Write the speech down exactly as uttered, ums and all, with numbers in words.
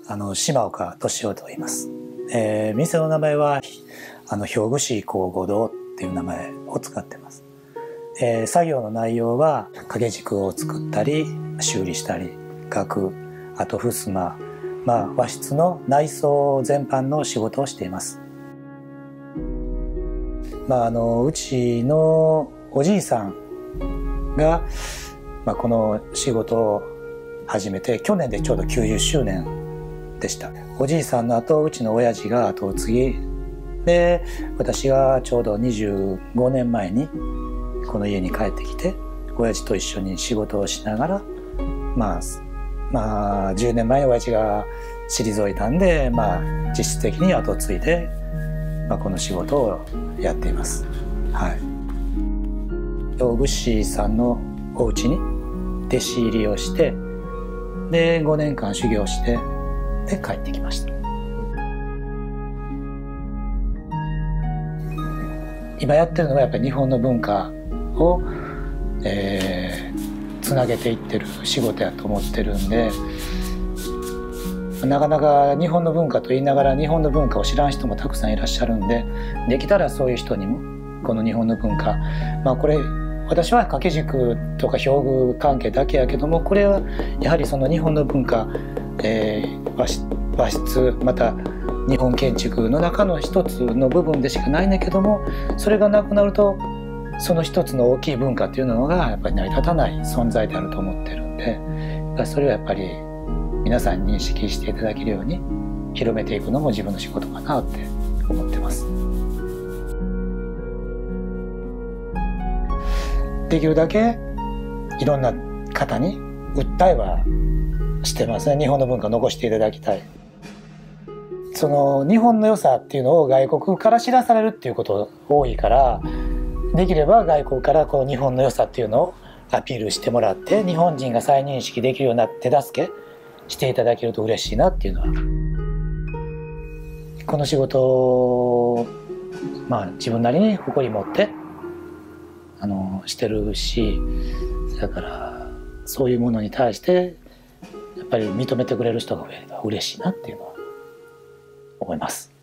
あの島岡俊夫と言います。えー、店の名前はあの兵庫市香合堂っていう名前を使ってます。えー、作業の内容は掛け軸を作ったり修理したり額、あと襖、まあ、和室の内装全般の仕事をしています。まあ、あのうちのおじいさんが、まあ、この仕事を始めて去年でちょうどきゅうじゅっしゅうねんでした。おじいさんの後うちの親父が後を継ぎで、私がちょうどにじゅうごねんまえにこの家に帰ってきて親父と一緒に仕事をしながら、まあまあじゅうねんまえに親父が退いたんで、まあ実質的に後を継いで、まあ、この仕事をやっています。はい。大串さんのお家に弟子入りをしてでごねんかん修行してで帰ってきました。今やってるのはやっぱり日本の文化を、えー、つなげていってる仕事やと思ってるんで、なかなか日本の文化と言いながら日本の文化を知らん人もたくさんいらっしゃるんで、できたらそういう人にもこの日本の文化、まあこれ私は掛け軸とか表具関係だけやけども、これはやはりその日本の文化、えー、和室、和室また日本建築の中の一つの部分でしかないんだけども、それがなくなるとその一つの大きい文化っていうのがやっぱり成り立たない存在であると思ってるんで、それはやっぱり皆さんに認識していただけるように広めていくのも自分の仕事かなって思ってます。できるだけいろんな方に訴えはしてますね。日本の文化を残していただきたい。その日本の良さっていうのを外国から知らされるっていうこと多いから、できれば外国からこの日本の良さっていうのをアピールしてもらって、日本人が再認識できるような手助けしていただけると嬉しいなっていうのは、この仕事をまあ自分なりに誇り持ってあのしてるし、だからそういうものに対してやっぱり認めてくれる人が増えれば嬉しいなっていうのは思います。